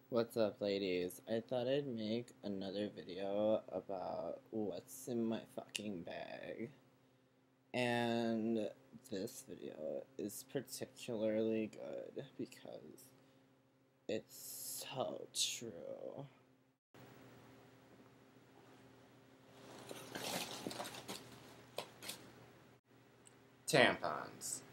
What's up, ladies? I thought I'd make another video about what's in my fucking bag. And this video is particularly good because it's so true. Tampons.